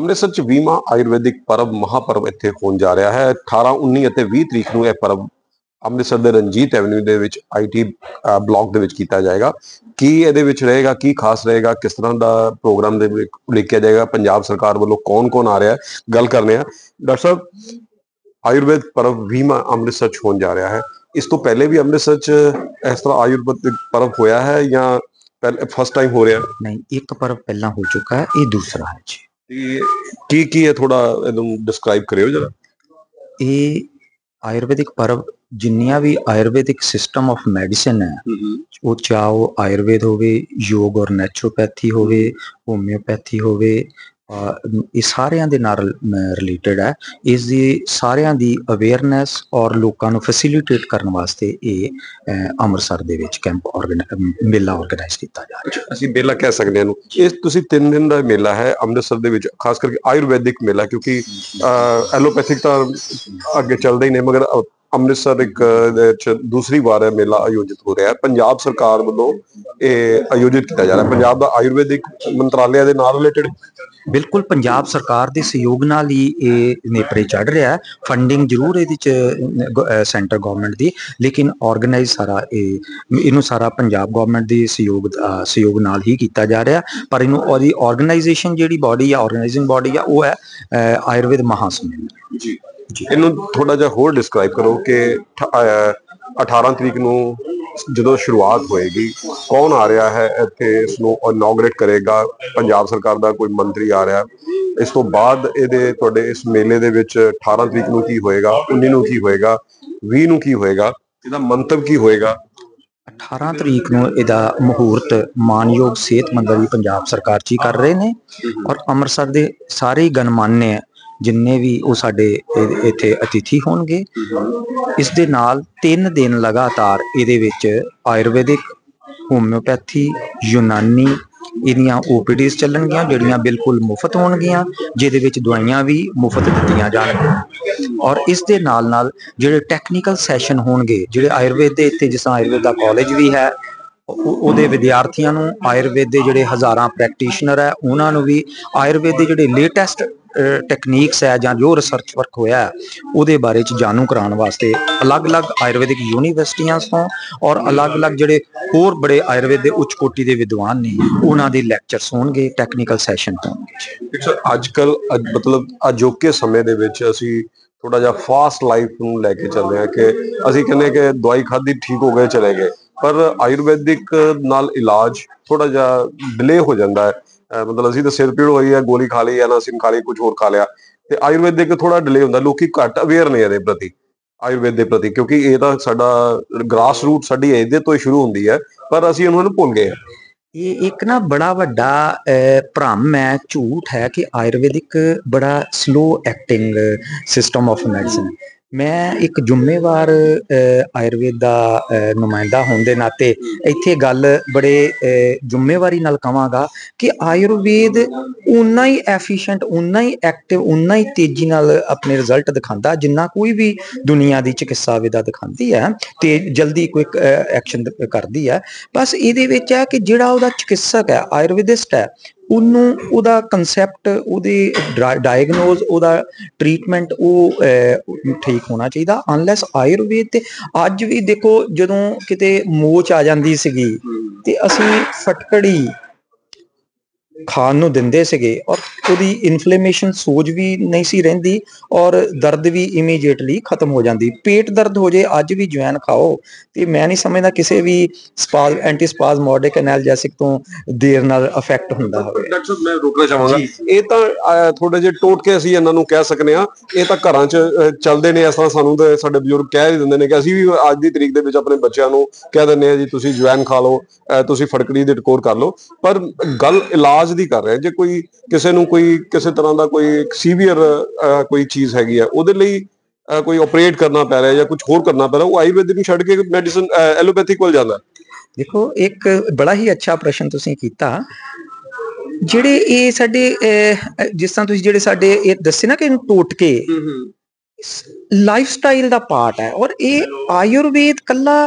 ਅੰਮ੍ਰਿਤਸਰ ਚ 20ਵਾਂ ਆਯੁਰਵੈਦਿਕ ਪਰਬ ਮਹਾਪਰਵ ਇੱਥੇ ਹੋਣ ਜਾ ਰਿਹਾ ਹੈ। 18, 19 ਅਤੇ 20 ਤਰੀਕ ਨੂੰ ਇਹ ਪਰਬ ਅੰਮ੍ਰਿਤਸਰ ਦੇ ਰਣਜੀਤ ਐਵਨਿਊ ਦੇ ਵਿੱਚ ਆਈਟੀ ਬਲਾਕ ਦੇ ਵਿੱਚ ਕੀਤਾ ਜਾਏਗਾ। ਕੀ ਇਹਦੇ ਵਿੱਚ ਰਹੇਗਾ, ਕੀ ਖਾਸ ਰਹੇਗਾ, ਕਿਸ ਤਰ੍ਹਾਂ ਦਾ ਪ੍ਰੋਗਰਾਮ ਦੇ ਵਿੱਚ ਉਲੀਕਿਆ ਜਾਏਗਾ, ਪੰਜਾਬ ਸਰਕਾਰ ਵੱਲੋਂ ਕੌਣ ਆ ਰਿਹਾ ਹੈ, ਗੱਲ ਕਰਨੇ ਆ। ਡਾਕਟਰ ਸਾਹਿਬ, ਆਯੁਰਵੇਦ ਪਰਬ 20ਵਾਂ ਅੰਮ੍ਰਿਤਸਰ ਚ ਹੋਣ ਜਾ ਰਿਹਾ ਹੈ। ਇਸ ਤੋਂ ਪਹਿਲੇ ਵੀ ਅੰਮ੍ਰਿਤਸਰ ਚ ਇਸ ਤਰ੍ਹਾਂ ਆਯੁਰਵੈਦਿਕ ਪਰਬ ਹੋਇਆ ਹੈ ਜਾਂ ਫਸਟ ਟਾਈਮ ਹੋ ਰਿਹਾ? नहीं, एक पर्व पहला हो चुका है, ये दूसरा है जी। ਕੀ ਹੈ, ਥੋੜਾ ਇਹਨੂੰ ਡਿਸਕ੍ਰਾਈਬ ਕਰਿਓ ਜਰਾ। ਇਹ ਆਯੁਰਵੈਦਿਕ ਪਰਵ ਜਿੰਨੀਆਂ ਵੀ ਆਯੁਰਵੈਦਿਕ ਸਿਸਟਮ ਆਫ ਮੈਡੀਸਿਨ ਹੈ, ਉਹ ਚਾਹੇ ਉਹ ਆਯੁਰਵੇਦ ਹੋਵੇ, ਯੋਗ ਔਰ ਨੈਚੁਰੋਪੈਥੀ ਹੋਵੇ, ਹੋਮਿਓਪੈਥੀ ਹੋਵੇ, ਇਹ ਸਾਰਿਆਂ ਦੇ ਨਾਲ ਰਿਲੇਟਡ ਹੈ। ਇਸ ਦੀ ਸਾਰਿਆਂ ਦੀ ਅਵੇਅਰਨੈਸ ਔਰ ਲੋਕਾਂ ਨੂੰ ਫੈਸਿਲਿਟੇਟ ਕਰਨ ਵਾਸਤੇ ਇਹ ਅੰਮ੍ਰਿਤਸਰ ਦੇ ਵਿੱਚ ਕੈਂਪ ਮੇਲਾ ਆਰਗੇਨਾਈਜ਼ ਕੀਤਾ ਜਾ ਰਿਹਾ ਹੈ। ਅਸੀਂ ਮੇਲਾ ਕਹਿ ਸਕਦੇ ਹਾਂ ਇਹਨੂੰ। ਇਹ ਤੁਸੀਂ 3 ਦਿਨ ਦਾ ਮੇਲਾ ਹੈ ਅੰਮ੍ਰਿਤਸਰ ਦੇ ਵਿੱਚ, ਖਾਸ ਕਰਕੇ ਆਯੁਰਵੈਦਿਕ ਮੇਲਾ, ਕਿਉਂਕਿ ਐਲੋਪੈਥਿਕ ਤਾਂ ਅੱਗੇ ਚੱਲਦੇ ਹੀ ਨੇ, ਮਗਰ ਅੰਮ੍ਰਿਤਸਰ ਇੱਕ ਦੂਸਰੀ ਵਾਰ ਇਹ ਮੇਲਾ ਆਯੋਜਿਤ ਹੋ ਰਿਹਾ ਹੈ। ਪੰਜਾਬ ਸਰਕਾਰ ਵੱਲੋਂ ਇਹ ਆਯੋਜਿਤ ਕੀਤਾ ਜਾ ਰਿਹਾ। ਪੰਜਾਬ ਦਾ ਆਯੁਰਵੈਦਿਕ ਮੰਤਰਾਲਿਆ ਦੇ ਨਾਲ ਰਿਲੇਟਡ ਬਿਲਕੁਲ ਪੰਜਾਬ ਸਰਕਾਰ ਦੇ ਸਹਿਯੋਗ ਨਾਲ ਹੀ ਇਹ ਨੇਪਰੇ ਚੜ ਰਿਹਾ ਹੈ। ਫੰਡਿੰਗ ਜ਼ਰੂਰ ਇਹਦੇ ਚ ਸੈਂਟਰ ਗਵਰਨਮੈਂਟ ਦੀ, ਲੇਕਿਨ ਆਰਗੇਨਾਈਜ਼ ਸਾਰਾ ਇਹਨੂੰ ਸਾਰਾ ਪੰਜਾਬ ਗਵਰਨਮੈਂਟ ਦੇ ਸਹਿਯੋਗ ਨਾਲ ਹੀ ਕੀਤਾ ਜਾ ਰਿਹਾ। ਪਰ ਇਹਨੂੰ ਉਹਦੀ ਆਰਗੇਨਾਈਜੇਸ਼ਨ ਜਿਹੜੀ ਬਾਡੀ ਆ, ਆਰਗੇਨਾਈਜ਼ਿੰਗ ਬਾਡੀ ਆ, ਉਹ ਹੈ ਆਯੁਰਵੇਦ ਮਹਾਸੰਮੇਲਨ ਜੀ। ਇਹਨੂੰ ਥੋੜਾ ਜਿਹਾ ਹੋਰ ਡਿਸਕ੍ਰਾਈਬ ਕਰੋ ਕਿ 18 ਤਰੀਕ ਨੂੰ ਜਦੋਂ ਸ਼ੁਰੂਆਤ ਹੋਏਗੀ, ਕੌਣ ਆ ਰਿਹਾ ਹੈ ਇੱਥੇ, ਇਸ ਨੂੰ ਇਨੋਗਰੇਟ ਕਰੇਗਾ? ਪੰਜਾਬ ਸਰਕਾਰ ਦਾ ਕੋਈ ਮੰਤਰੀ ਆ ਰਿਹਾ? ਇਸ ਤੋਂ ਬਾਅਦ ਇਹਦੇ ਤੁਹਾਡੇ ਇਸ ਮੇਲੇ ਦੇ ਵਿੱਚ 18 ਤਰੀਕ ਨੂੰ ਕੀ ਹੋਏਗਾ, 19 ਨੂੰ ਕੀ ਹੋਏਗਾ, 20 ਨੂੰ ਕੀ ਹੋਏਗਾ, ਇਹਦਾ ਮੰਤਵ ਕੀ ਹੋਏਗਾ? 18 ਤਰੀਕ ਨੂੰ ਇਹਦਾ ਮੁਹੂਰਤ ਮਾਨਯੋਗ ਸਿਹਤ ਮੰਤਰੀ ਪੰਜਾਬ ਸਰਕਾਰ ਜੀ ਕਰ ਰਹੇ ਨੇ, ਔਰ ਅੰਮ੍ਰਿਤਸਰ ਦੇ ਸਾਰੇ ਗਣਮਾਨਯ ਜਿੰਨੇ ਵੀ ਉਹ ਸਾਡੇ ਇੱਥੇ ਅਤਿਥੀ ਹੋਣਗੇ। ਇਸ ਦੇ ਨਾਲ 3 ਦਿਨ ਲਗਾਤਾਰ ਇਹਦੇ ਵਿੱਚ ਆਯੁਰਵੈਦਿਕ, ਹੋਮਿਓਪੈਥੀ, ਯੂਨਾਨੀ ਇਹਦੀਆਂ OPDs ਚੱਲਣਗੀਆਂ, ਜਿਹੜੀਆਂ ਬਿਲਕੁਲ ਮੁਫਤ ਹੋਣਗੀਆਂ, ਜਿਹਦੇ ਵਿੱਚ ਦਵਾਈਆਂ ਵੀ ਮੁਫਤ ਦਿੱਤੀਆਂ ਜਾਣਗੀਆਂ। ਔਰ ਇਸ ਦੇ ਨਾਲ ਜਿਹੜੇ ਟੈਕਨੀਕਲ ਸੈਸ਼ਨ ਹੋਣਗੇ, ਜਿਹੜੇ ਆਯੁਰਵੇਦ ਦੇ ਇੱਥੇ, ਜਿਸ ਤਰ੍ਹਾਂ ਆਯੁਰਵੇਦ ਦਾ ਕਾਲਜ ਵੀ ਹੈ, ਉਹਦੇ ਵਿਦਿਆਰਥੀਆਂ ਨੂੰ, ਆਯੁਰਵੇਦ ਦੇ ਜਿਹੜੇ ਹਜ਼ਾਰਾਂ ਪ੍ਰੈਕਟੀਸ਼ਨਰ ਹੈ ਉਹਨਾਂ ਨੂੰ ਵੀ ਆਯੁਰਵੇਦ ਦੇ ਜਿਹੜੇ ਲੇਟੈਸਟ ਟੈਕਨੀਕਸ ਹੈ ਜਾਂ ਜੋ ਰਿਸਰਚ ਵਰਕ ਹੋਇਆ ਉਹਦੇ ਬਾਰੇ ਚ ਜਾਣੂ ਕਰਾਉਣ ਵਾਸਤੇ ਅਲੱਗ-ਅਲੱਗ ਆਯੁਰਵੈਦਿਕ ਯੂਨੀਵਰਸਿਟੀਆਂ ਤੋਂ ਔਰ ਅਲੱਗ-ਅਲੱਗ ਜਿਹੜੇ ਹੋਰ ਬੜੇ ਆਯੁਰਵੇਦ ਦੇ ਉੱਚ ਕੋਟੀ ਦੇ ਵਿਦਵਾਨ ਨੇ, ਉਹਨਾਂ ਦੇ ਲੈਕਚਰਸ ਹੋਣਗੇ, ਟੈਕਨੀਕਲ ਸੈਸ਼ਨ ਹੋਣਗੇ। ਅੱਜ ਕੱਲ ਮਤਲਬ ਅਜੋਕੇ ਸਮੇਂ ਦੇ ਵਿੱਚ ਅਸੀਂ ਥੋੜਾ ਜਿਹਾ ਫਾਸਟ ਲਾਈਫ ਨੂੰ ਲੈ ਕੇ ਚੱਲਦੇ ਹਾਂ ਕਿ ਅਸੀਂ ਕਹਿੰਦੇ ਕਿ ਦਵਾਈ ਖਾਧੀ ਠੀਕ ਹੋ ਗਏ, ਚਲੇ ਗਏ, ਪਰ ਆਯੁਰਵੈਦਿਕ ਨਾਲ ਇਲਾਜ ਥੋੜਾ ਜਿਹਾ ਡਿਲੇ ਹੋ ਜਾਂਦਾ ਹੈ। ਮਤਲਬ ਅਸੀਂ ਤਾਂ ਸਿਰ ਪੀੜ ਹੋਈ ਹੈ, ਗੋਲੀ ਖਾ ਲਈ, ਐਨਾਸਿਨ ਖਾ ਲਈ, ਕੁਝ ਹੋਰ ਖਾ ਲਿਆ, ਤੇ ਆਯੁਰਵੈਦਿਕ ਥੋੜਾ ਡਿਲੇ ਹੁੰਦਾ। ਲੋਕੀ ਘੱਟ ਅਵੇਅਰ ਨੇ ਇਹਦੇ ਪ੍ਰਤੀ, ਆਯੁਰਵੇਦ ਦੇ ਪ੍ਰਤੀ, ਕਿਉਂਕਿ ਇਹ ਤਾਂ ਸਾਡਾ ਗ੍ਰਾਸ ਰੂਟ ਸਾਡੀ ਇਹਦੇ ਤੋਂ ਹੀ ਸ਼ੁਰੂ ਹੁੰਦੀ ਹੈ, ਪਰ ਅਸੀਂ ਉਹਨਾਂ ਨੂੰ ਭੁੱਲ ਗਏ ਹਾਂ। ਇਹ ਇੱਕ ਨਾ ਬੜਾ ਵੱਡਾ ਭਰਮ ਹੈ, ਝੂਠ ਹੈ ਕਿ ਆਯੁਰਵੈਦਿਕ ਬੜਾ slow acting system of medicine. ਮੈਂ ਇੱਕ ਜ਼ਿੰਮੇਵਾਰ ਆਯੁਰਵੇਦ ਦਾ ਨੁਮਾਇੰਦਾ ਹੋਣ ਦੇ ਨਾਤੇ ਇੱਥੇ ਗੱਲ ਬੜੇ ਜ਼ਿੰਮੇਵਾਰੀ ਨਾਲ ਕਹਾਂਗਾ ਕਿ ਆਯੁਰਵੇਦ ਉਨਾ ਹੀ ਐਫੀਸ਼ੀਐਂਟ, ਉਨਾ ਹੀ ਐਕਟਿਵ, ਉਨਾ ਹੀ ਤੇਜ਼ੀ ਨਾਲ ਆਪਣੇ ਰਿਜ਼ਲਟ ਦਿਖਾਉਂਦਾ ਜਿੰਨਾ ਕੋਈ ਵੀ ਦੁਨੀਆ ਦੀ ਚਿਕਿਤਸਾ ਵਿਧਾ ਦਿਖਾਉਂਦੀ ਹੈ, ਤੇ ਜਲਦੀ ਕੁਇਕ ਐਕਸ਼ਨ ਕਰਦੀ ਹੈ। ਬਸ ਇਹਦੇ ਵਿੱਚ ਹੈ ਕਿ ਜਿਹੜਾ ਉਹਦਾ ਚਿਕਿਤਸਕ ਹੈ, ਆਯੁਰਵੈਦਿਸਟ ਹੈ, ਉਹਨੂੰ ਉਹਦਾ ਕੰਸੈਪਟ, ਉਹਦੀ ਡਾਇਗਨੋਜ਼, ਉਹਦਾ ਟ੍ਰੀਟਮੈਂਟ ਉਹ ਠੀਕ ਹੋਣਾ ਚਾਹੀਦਾ। ਅਨਲੈਸ ਆਯੁਰਵੇਦ ਤੇ ਅੱਜ ਵੀ ਦੇਖੋ, ਜਦੋਂ ਕਿਤੇ ਮੋਚ ਆ ਜਾਂਦੀ ਸੀਗੀ ਤੇ ਅਸੀਂ ਫਟਕੜੀ ਖਾਣ ਨੂੰ ਦਿੰਦੇ ਸੀਗੇ, ਔਰ ਉਹਦੀ ਇਨਫਲੇਮੇਸ਼ਨ, ਸੋਜ ਵੀ ਨਹੀਂ ਸੀ ਰਹਿੰਦੀ, ਔਰ ਦਰਦ ਵੀ ਇਮੀਡੀਏਟਲੀ ਖਤਮ ਹੋ ਜਾਂਦੀ। ਪੇਟ ਦਰਦ ਹੋ ਜੇ ਅੱਜ ਵੀ ਜਵੈਨ ਖਾਓ, ਤੇ ਮੈਂ ਨਹੀਂ ਸਮਝਦਾ ਕਿਸੇ ਵੀ ਐਂਟੀਸਪਾਜ਼ਮੋਡਿਕ ਐਨਾਲਜੈਸਿਕ ਤੋਂ ਦੇਰ ਨਾਲ ਅਫੈਕਟ ਹੁੰਦਾ ਹੋਵੇ। ਡਾਕਟਰ ਸਾਹਿਬ, ਮੈਂ ਰੋਕਣਾ ਚਾਹਾਂਗਾ, ਇਹ ਤਾਂ ਥੋੜੇ ਜਿਹੇ ਟੋਟ ਕੇ ਅਸੀਂ ਇਹਨਾਂ ਨੂੰ ਕਹਿ ਸਕਦੇ ਹਾਂ, ਇਹ ਤਾਂ ਘਰਾਂ 'ਚ ਚੱਲਦੇ ਨੇ, ਇਸ ਤਰ੍ਹਾਂ ਸਾਨੂੰ ਤਾਂ ਸਾਡੇ ਬਜ਼ੁਰਗ ਕਹਿ ਹੀ ਦਿੰਦੇ ਨੇ ਕਿ ਅਸੀਂ ਵੀ ਅੱਜ ਦੀ ਤਰੀਕ ਦੇ ਵਿੱਚ ਆਪਣੇ ਬੱਚਿਆਂ ਨੂੰ ਕਹਿ ਦਿੰਦੇ ਹਾਂ ਜੀ ਤੁਸੀਂ ਜਵੈਨ ਖਾ ਲਓ, ਤੁਸੀਂ ਫਟਕੜੀ ਦੀ ਟਕੋਰ ਕਰ ਲਓ। ਪਰ ਗੱਲ ਇਲਾਜ ਦੀ ਕਰ ਰਹੇ, ਜੇ ਕੋਈ ਕਿਸੇ ਨੂੰ ਕੋਈ ਕਿਸੇ ਤਰ੍ਹਾਂ ਦਾ ਕੋਈ ਸੀਵੀਅਰ ਕੋਈ ਚੀਜ਼ ਹੈਗੀ ਆ, ਉਹਦੇ ਲਈ ਕੋਈ ਆਪਰੇਟ ਕਰਨਾ ਪੈ ਰਿਹਾ ਜਾਂ ਕੁਝ ਹੋਰ ਕਰਨਾ ਪੈ ਰਿਹਾ, ਉਹ ਆਯੁਰਵੈਦਿਕ ਨੂੰ ਛੱਡ ਕੇ ਮੈਡੀਸਨ ਐਲੋਪੈਥਿਕ ਕੋਲ ਜਾਂਦਾ। ਦੇਖੋ, ਇੱਕ ਬੜਾ ਹੀ ਅੱਛਾ ਪ੍ਰਸ਼ਨ ਤੁਸੀਂ ਕੀਤਾ। ਜਿਹੜੇ ਇਹ ਸਾਡੇ ਜਿਸ ਤਰ੍ਹਾਂ ਤੁਸੀਂ ਜਿਹੜੇ ਸਾਡੇ ਇਹ ਦੱਸੇ ਨਾ ਕਿ ਇਹਨੂੰ ਟੋਟਕੇ, ਲਾਈਫ ਸਟਾਈਲ ਦਾ ਪਾਰਟ ਹੈ, ਔਰ ਇਹ ਆਯੁਰਵੇਦ ਕੱਲਾ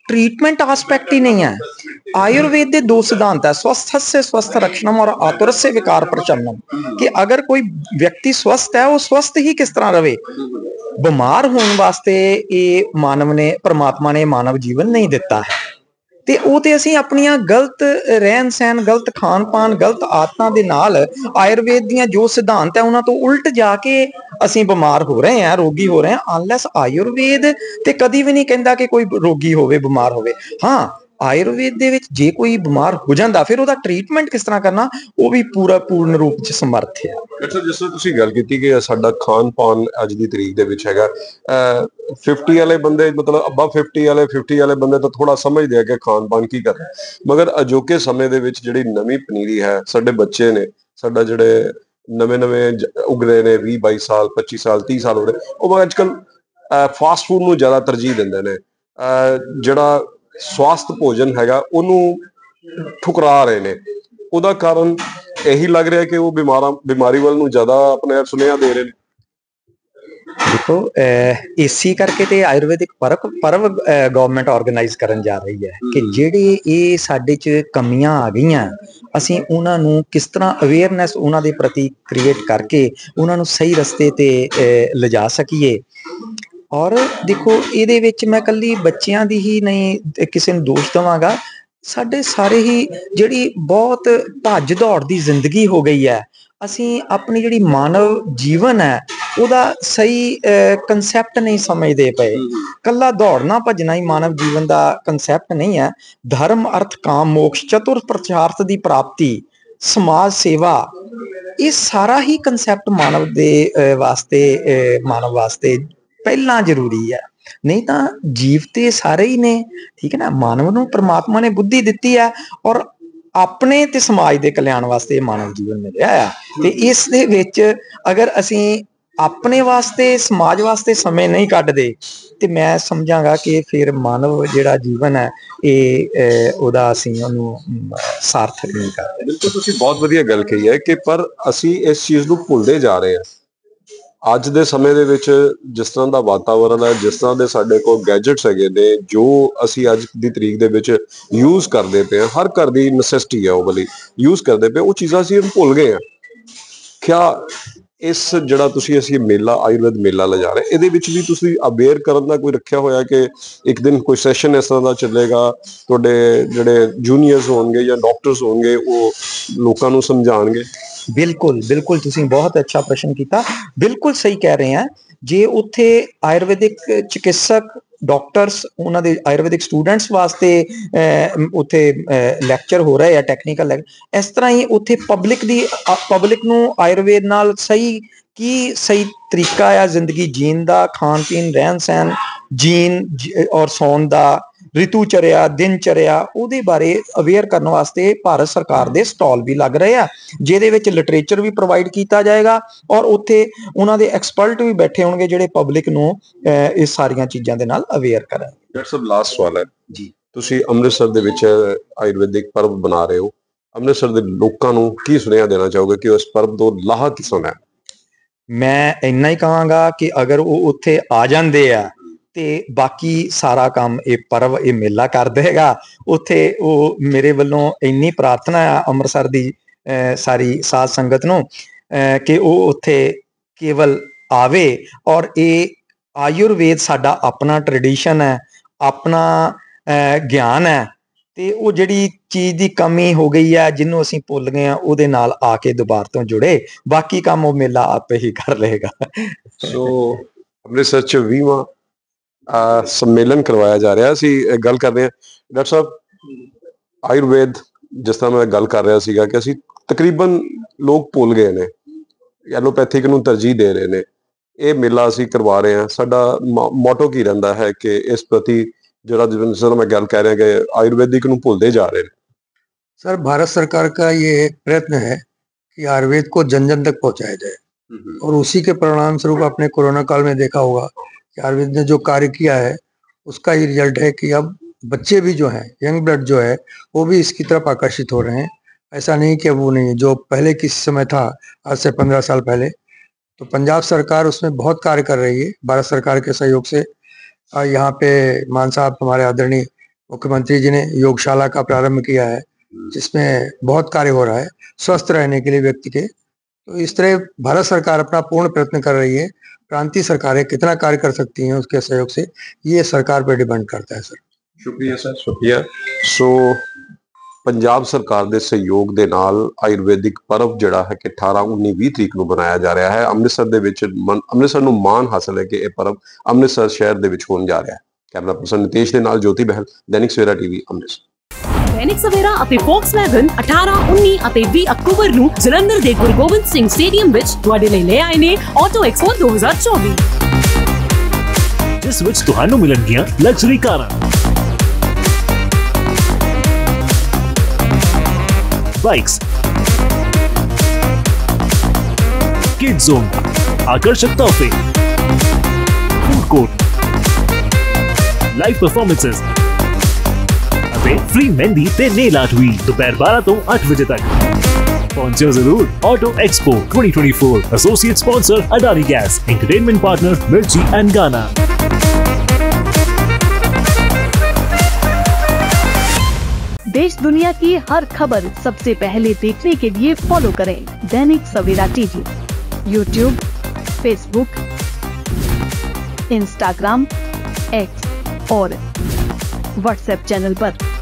ट्रीटमेंट एस्पेक्ट ही नहीं है। आयुर्वेद के दो सिद्धांत है, स्वस्थ से स्वस्थ रक्षणम और आतुरस्य विकार प्रशमनम, कि अगर कोई व्यक्ति स्वस्थ है वो स्वस्थ ही किस तरह रहे। बीमार होने वास्ते ये मानव ने, परमात्मा ने मानव जीवन नहीं दिता है, ਤੇ ਉਹ ਤੇ ਅਸੀਂ ਆਪਣੀਆਂ ਗਲਤ ਰਹਿਣ ਸਹਿਣ, ਗਲਤ ਖਾਣ ਪਾਣ, ਗਲਤ ਆਦਤਾਂ ਦੇ ਨਾਲ ਆਯੁਰਵੇਦ ਦੀਆਂ ਜੋ ਸਿਧਾਂਤ ਹੈ ਉਹਨਾਂ ਤੋਂ ਉਲਟ ਜਾ ਕੇ ਅਸੀਂ ਬਿਮਾਰ ਹੋ ਰਹੇ ਹਾਂ, ਰੋਗੀ ਹੋ ਰਹੇ ਹਾਂ। ਅਨਲੈਸ ਆਯੁਰਵੇਦ ਤੇ ਕਦੀ ਵੀ ਨਹੀਂ ਕਹਿੰਦਾ ਕਿ ਕੋਈ ਰੋਗੀ ਹੋਵੇ, ਬਿਮਾਰ ਹੋਵੇ। ਹਾਂ, ਆਯੁਰਵੇਦ ਦੇ ਵਿੱਚ ਜੇ ਕੋਈ ਬਿਮਾਰ ਹੋ ਜਾਂਦਾ ਫਿਰ ਉਹਦਾ ਟ੍ਰੀਟਮੈਂਟ ਕਿਸ ਤਰ੍ਹਾਂ ਕਰਨਾ ਉਹ ਵੀ ਪੂਰਨ ਰੂਪ ਚ ਸਮਰਥ ਹੈ। ਅੱਛਾ, ਜਿਸ ਤਰ੍ਹਾਂ ਤੁਸੀਂ ਗੱਲ ਕੀਤੀ ਕਿ ਸਾਡਾ ਖਾਣ ਪਾਣ ਅੱਜ ਦੀ ਤਰੀਕ ਦੇ ਵਿੱਚ ਹੈਗਾ, 50 ਵਾਲੇ ਬੰਦੇ, ਮਤਲਬ ਅੱਬਾ 50 ਵਾਲੇ ਬੰਦੇ ਤਾਂ ਥੋੜਾ ਸਮਝਦੇ ਆ ਕਿ ਖਾਣ ਪਾਣ ਕੀ ਕਰਨਾ, ਮਗਰ ਅਜੋਕੇ ਸਮੇਂ ਦੇ ਵਿੱਚ ਜਿਹੜੀ ਨਵੀਂ ਪਨੀਰੀ ਹੈ, ਸਾਡੇ ਬੱਚੇ ਨੇ, ਸਾਡਾ ਜਿਹੜੇ ਨਵੇਂ ਉੱਗ ਰਹੇ ਨੇ, 20-22 ਸਾਲ, 25 ਸਾਲ, 30 ਸਾਲ ਹੋ ਰਹੇ, ਉਹ ਅੱਜ ਕੱਲ ਫਾਸਟ ਫੂਡ ਨੂੰ ਜ਼ਿਆਦਾ ਤਰਜੀਹ ਦਿੰਦੇ ਨੇ। ਜਿਹੜਾ ਸਵਾਸਥ ਭੋਜਨ ਹੈਗਾ ਉਹਨੂੰ ਠੁਕਰਾ ਰਹੇ ਨੇ। ਉਹਦਾ ਕਾਰਨ ਇਹੀ ਲੱਗ ਰਿਹਾ ਕਿ ਉਹ ਬਿਮਾਰੀ ਵੱਲ ਨੂੰ ਜ਼ਿਆਦਾ ਆਪਣੇ ਸੁਨੇਹਾ ਦੇ ਰਹੇ ਨੇ। देखो, इसी करके ते आयुर्वेदिक पर्व गवर्नमेंट ऑर्गेनाइज करन जा रही है कि ਜਿਹੜੇ ਇਹ ਸਾਡੇ ਚ ਕਮੀਆਂ ਆ ਗਈਆਂ, ਅਸੀਂ ਉਹਨਾਂ ਨੂੰ ਕਿਸ ਤਰ੍ਹਾਂ ਅਵੇਅਰਨੈਸ ਉਹਨਾਂ ਦੇ ਪ੍ਰਤੀ ਕ੍ਰੀਏਟ ਕਰਕੇ ਉਹਨਾਂ ਨੂੰ ਸਹੀ ਰਸਤੇ ਤੇ ਲਿਜਾ ਸਕੀਏ। ਔਰ ਦੇਖੋ, ਇਹਦੇ ਵਿੱਚ ਮੈਂ ਕੱਲੀ ਬੱਚਿਆਂ ਦੀ ਹੀ ਨਹੀਂ ਕਿਸੇ ਨੂੰ ਦੋਸ਼ ਦੇਵਾਂਗਾ, ਸਾਡੇ ਸਾਰੇ ਹੀ ਜਿਹੜੀ ਬਹੁਤ ਭੱਜ ਦੌੜ ਦੀ ਜ਼ਿੰਦਗੀ ਹੋ ਗਈ ਹੈ, ਅਸੀਂ ਆਪਣੀ ਜਿਹੜੀ ਮਾਨਵ ਜੀਵਨ ਹੈ ਉਹਦਾ ਸਹੀ ਕਨਸੈਪਟ ਨਹੀਂ ਸਮਝਦੇ ਪਏ। ਕੱਲਾ ਦੌੜਨਾ ਭੱਜਣਾ ਹੀ ਮਾਨਵ ਜੀਵਨ ਦਾ ਕਨਸੈਪਟ ਨਹੀਂ ਹੈ। ਧਰਮ, ਅਰਥ, ਕਾਮ, ਮੋਕਸ਼, ਚਤੁਰ ਪੁਰਸ਼ਾਰਥ ਦੀ ਪ੍ਰਾਪਤੀ, ਸਮਾਜ ਸੇਵਾ, ਇਹ ਸਾਰਾ ਹੀ ਕਨਸੈਪਟ ਮਾਨਵ ਦੇ ਮਾਨਵ ਵਾਸਤੇ ਪਹਿਲਾਂ ਜ਼ਰੂਰੀ ਹੈ। ਨਹੀਂ ਤਾਂ ਜੀਵ ਤੇ ਸਾਰੇ ਹੀ ਨੇ, ਠੀਕ ਹੈ ਨਾ। ਮਾਨਵ ਨੂੰ ਪ੍ਰਮਾਤਮਾ ਨੇ ਬੁੱਧੀ ਦਿੱਤੀ ਹੈ ਔਰ ਆਪਣੇ ਤੇ ਸਮਾਜ ਦੇ ਕਲਿਆਣ ਵਾਸਤੇ ਮਾਨਵ ਜੀਵਨ ਮਿਲਿਆ ਆ। ਤੇ ਇਸ ਦੇ ਵਿੱਚ ਅਗਰ ਅਸੀਂ ਆਪਣੇ ਵਾਸਤੇ, ਸਮਾਜ ਵਾਸਤੇ ਸਮੇਂ ਨਹੀਂ ਕੱਢਦੇ ਤੇ ਮੈਂ ਸਮਝਾਂਗਾ ਕਿ ਫਿਰ ਮਾਨਵ ਜਿਹੜਾ ਜੀਵਨ ਹੈ ਇਹ ਉਹਦਾ ਅਸੀਂ ਉਹਨੂੰ ਸਾਰਥਕ ਨਹੀਂ ਕਰਦੇ। ਬਿਲਕੁਲ, ਤੁਸੀਂ ਬਹੁਤ ਵਧੀਆ ਗੱਲ ਕਹੀ ਹੈ ਕਿ ਪਰ ਅਸੀਂ ਇਸ ਚੀਜ਼ ਨੂੰ ਭੁੱਲਦੇ ਜਾ ਰਹੇ ਹਾਂ। ਅੱਜ ਦੇ ਸਮੇਂ ਦੇ ਵਿੱਚ ਜਿਸ ਤਰ੍ਹਾਂ ਦਾ ਵਾਤਾਵਰਨ ਹੈ, ਜਿਸ ਤਰ੍ਹਾਂ ਦੇ ਸਾਡੇ ਕੋਲ ਗੈਜਟਸ ਹੈਗੇ ਨੇ, ਜੋ ਅਸੀਂ ਅੱਜ ਦੀ ਤਰੀਕ ਦੇ ਵਿੱਚ ਯੂਜ਼ ਕਰਦੇ ਪਏ ਹਾਂ, ਹਰ ਘਰ ਦੀ ਨੈਸੈਸਿਟੀ ਹੈ ਉਹ ਵਾਲੀ ਯੂਜ਼ ਕਰਦੇ ਪਏ, ਉਹ ਚੀਜ਼ਾਂ ਅਸੀਂ ਭੁੱਲ ਗਏ ਹਾਂ। ਕਿਆ ਇਸ ਜਿਹੜਾ ਅਸੀਂ ਮੇਲਾ, ਆਯੁਰਵੇਦ ਮੇਲਾ ਲਿਜਾ ਰਹੇ, ਇਹਦੇ ਵਿੱਚ ਵੀ ਤੁਸੀਂ ਅਵੇਅਰ ਕਰਨ ਦਾ ਕੋਈ ਰੱਖਿਆ ਹੋਇਆ ਕਿ ਇੱਕ ਦਿਨ ਕੋਈ ਸੈਸ਼ਨ ਇਸ ਤਰ੍ਹਾਂ ਦਾ ਚੱਲੇਗਾ, ਤੁਹਾਡੇ ਜਿਹੜੇ ਜੂਨੀਅਰਸ ਹੋਣਗੇ ਜਾਂ ਡਾਕਟਰਸ ਹੋਣਗੇ ਉਹ ਲੋਕਾਂ ਨੂੰ ਸਮਝਾਉਣਗੇ? ਬਿਲਕੁਲ ਬਿਲकुल, ਤੁਸੀਂ ਬਹੁਤ ਅੱਛਾ ਪ੍ਰਸ਼ਨ ਕੀਤਾ। ਬਿਲਕੁਲ ਸਹੀ ਕਹਿ ਰਹੇ ਆ। ਜੇ ਉੱਥੇ ਆਯੁਰਵੈਦਿਕ ਚਿਕਿਤਸਕ, ਡਾਕਟਰਸ, ਉਹਨਾਂ ਦੇ ਆਯੁਰਵੈਦਿਕ ਸਟੂਡੈਂਟਸ ਵਾਸਤੇ ਉੱਥੇ ਲੈਕਚਰ ਹੋ ਰਹੇ ਆ, ਟੈਕਨੀਕਲ, ਇਸ ਤਰ੍ਹਾਂ ਹੀ ਉੱਥੇ ਪਬਲਿਕ ਨੂੰ ਆਯੁਰਵੇਦ ਨਾਲ ਸਹੀ ਤਰੀਕਾ ਆ ਜ਼ਿੰਦਗੀ ਜੀਣ ਦਾ, ਖਾਣ ਪੀਣ, ਰਹਿਣ ਸਹਿਣ, ਜੀਣ ਔਰ ਸੌਣ ਦਾ, ਰਿਤੂ ਚਰਿਆ, ਦਿਨ ਚਰਿਆ, ਉਹਦੇ ਬਾਰੇ ਅਵੇਅਰ ਕਰਨ ਵਾਸਤੇ ਭਾਰਤ ਸਰਕਾਰ ਦੇ ਸਟਾਲ ਵੀ ਲੱਗ ਰਹੇ ਆ, ਜਿਹਦੇ ਵਿੱਚ ਲਿਟਰੇਚਰ ਵੀ ਪ੍ਰੋਵਾਈਡ ਕੀਤਾ ਜਾਏਗਾ ਔਰ ਉੱਥੇ ਉਹਨਾਂ ਦੇ ਐਕਸਪਰਟ ਵੀ ਬੈਠੇ ਹੋਣਗੇ ਜਿਹੜੇ ਪਬਲਿਕ ਨੂੰ ਇਸ ਸਾਰੀਆਂ ਚੀਜ਼ਾਂ ਦੇ ਨਾਲ ਅਵੇਅਰ ਕਰਨ। ਡਾਕਟਰ ਸਾਹਿਬ, ਲਾਸਟ ਸਵਾਲ ਹੈ ਜੀ। ਤੁਸੀਂ ਅੰਮ੍ਰਿਤਸਰ ਦੇ ਵਿੱਚ ਆਯੁਰਵੈਦਿਕ ਪਰਵ ਬਣਾ ਰਹੇ ਹੋ, ਅੰਮ੍ਰਿਤਸਰ ਦੇ ਲੋਕਾਂ ਨੂੰ ਕੀ ਸੁਨੇਹਾ ਦੇਣਾ ਚਾਹੋਗੇ ਕਿ ਉਸ ਪਰਵ ਤੋਂ ਲਾਹਾ ਕਿਸ ਨੂੰ ਹੈ? ਮੈਂ ਇੰਨਾ ਹੀ ਕਹਾਂਗਾ ਕਿ ਅਗਰ ਉਹ ਉੱਥੇ ਆ ਜਾਂਦੇ ਆ ਤੇ ਬਾਕੀ ਸਾਰਾ ਕੰਮ ਇਹ ਪਰਵ, ਇਹ ਮੇਲਾ ਕਰ ਦੇਗਾ। ਉੱਥੇ ਉਹ ਮੇਰੇ ਵੱਲੋਂ ਇੰਨੀ ਪ੍ਰਾਰਥਨਾ ਆ ਅੰਮ੍ਰਿਤਸਰ ਦੀ ਸਾਰੀ ਸਾਧ ਸੰਗਤ ਨੂੰ ਕਿ ਉਹ ਉੱਥੇ ਕੇਵਲ ਆਵੇ ਔਰ ਇਹ ਆਯੁਰਵੇਦ ਸਾਡਾ ਆਪਣਾ ਟ੍ਰੈਡੀਸ਼ਨ ਹੈ, ਆਪਣਾ ਗਿਆਨ ਹੈ, ਤੇ ਉਹ ਜਿਹੜੀ ਚੀਜ਼ ਦੀ ਕਮੀ ਹੋ ਗਈ ਹੈ, ਜਿਹਨੂੰ ਅਸੀਂ ਭੁੱਲ ਗਏ ਆ, ਉਹਦੇ ਨਾਲ ਆ ਕੇ ਦੁਬਾਰਾ ਤੋਂ ਜੁੜੇ। ਬਾਕੀ ਕੰਮ ਉਹ ਮੇਲਾ ਆਪੇ ਹੀ ਕਰ ਲਏਗਾ। ਸੋ ਅੰਮ੍ਰਿਤਸਰ ਚ 20ਵਾਂ ਸੰਮੇਲਨ ਕਰਵਾਇਆ ਜਾ ਰਿਹਾ। ਅਸੀਂ ਗੱਲ ਕਰਦੇ ਹਾਂ ਡਾਕਟਰ ਸਾਹਿਬ, ਆਯੁਰਵੇਦ, ਜਿਸ ਤਰ੍ਹਾਂ ਮੈਂ ਗੱਲ ਕਰ ਰਿਹਾ ਸੀਗਾ ਕਿ ਅਸੀਂ ਤਕਰੀਬਨ ਲੋਕ ਭੁੱਲ ਗਏ ਨੇ, ਐਲੋਪੈਥਿਕ ਨੂੰ ਤਰਜੀਹ ਦੇ ਰਹੇ ਨੇ। ਇਹ ਮੇਲਾ ਅਸੀਂ ਕਰਵਾ ਰਹੇ ਹਾਂ, ਸਾਡਾ ਮੋਟੋ ਕੀ ਰਹਿੰਦਾ ਹੈ ਕਿ ਇਸ ਪ੍ਰਤੀ ਜਿਹੜਾ ਜਿਸ ਤਰ੍ਹਾਂ ਮੈਂ ਗੱਲ ਕਰ ਰਿਹਾ ਕਿ ਆਯੁर्वेदिक ਨੂੰ ਭੁੱਲਦੇ जा रहे हैं? सर, भारत सरकार का ये प्रयत्न है कि आयुर्वेद को जन जन तक पहुंचाया जाए और उसी के परिणाम स्वरूप आपने कोरोना काल में देखा होगा कि आयुर्वेद ने जो कार्य किया है उसका ही रिजल्ट है कि अब बच्चे भी जो हैं, यंग ब्लड जो है, वो भी इसकी तरफ आकर्षित हो रहे हैं। ऐसा नहीं कि वो नहीं, जो पहले किसी समय था, आज से 15 साल पहले, तो पंजाब सरकार उसमें बहुत कार्य कर रही है भारत सरकार के सहयोग से। यहाँ पे मान साहब हमारे आदरणीय मुख्यमंत्री जी ने योगशाला का प्रारंभ किया है, जिसमें बहुत कार्य हो रहा है स्वस्थ रहने के लिए व्यक्ति के। तो इस तरह भारत सरकार अपना पूर्ण प्रयत्न कर रही है। प्रांतीय सरकारें कितना कार्य कर सकती हैं उसके सहयोग से, ये सरकार पर डिपेंड करता है सर। ਸ਼ੁਕਰੀਆ ਸਰ, ਸ਼ੁਕਰੀਆ। ਸੋ ਪੰਜਾਬ ਸਰਕਾਰ ਦੇ ਸਹਿਯੋਗ ਦੇ ਨਾਲ ਆਯੁਰਵੈਦਿਕ ਪਰਵ ਜਿਹੜਾ ਹੈ ਕਿ 18, 19, 20 ਤਰੀਕ ਨੂੰ ਮਨਾਇਆ ਜਾ ਰਿਹਾ ਹੈ ਅੰਮ੍ਰਿਤਸਰ ਦੇ ਵਿੱਚ। ਅੰਮ੍ਰਿਤਸਰ ਨੂੰ ਮਾਣ ਹਾਸਲ ਹੈ ਕਿ ਇਹ ਪਰਵ ਅੰਮ੍ਰਿਤਸਰ ਸ਼ਹਿਰ ਦੇ ਵਿੱਚ ਹੋਣ ਜਾ ਰਿਹਾ ਹੈ। ਕੈਮਰਾ ਪਰਸਨ ਨਿਤੇਸ਼ ਦੇ ਨਾਲ ਜੋਤੀ ਬਹਿਲ, ਦੈਨਿਕ ਸਵੇਰਾ ਟੀਵੀ, ਅੰਮ੍ਰਿਤਸਰ। ਦੈਨਿਕ ਸਵੇਰਾ ਅਤੇ ਫੋਕਸਵੈਗਨ 18, 19 ਅਤੇ 20 ਅਕਤੂਬਰ ਨੂੰ ਜਲੰਧਰ ਦੇ ਗੁਰੂ ਗੋਬਿੰਦ ਸਿੰਘ ਸਟੇਡੀਅਮ ਵਿੱਚ ਤੁਹਾਡੇ ਲਈ ਲੈ ਆਏ ਨੇ ਆਟੋ ਐਕਸਪੋ 2024, ਜਿਸ ਵਿੱਚ ਤੁਹਾਨੂੰ ਮਿਲਣਗੀਆਂ ਲਗਜ਼ਰੀ ਕਾਰਾਂ, बाइक्स, किड जोन, आकर्षक तोहफे, फूड कोर्ट, लाइव परफॉर्मेंसेस ਅਤੇ फ्री मेहंदी ਤੇ नेल आर्ट ਵੀ ਦੁਪਹਿਰ 12 ਤੋਂ 8 ਵਜੇ ਤੱਕ। ਪਹੁੰਚੋ ਜ਼ਰੂਰ। Auto expo 2024, associate sponsor Adani gas, entertainment partner Mirchi and Gaana. देश दुनिया की हर खबर सबसे पहले देखने के लिए फॉलो करें Dainik Savera TV, YouTube, Facebook, Instagram, X और व्हाट्सएप चैनल पर।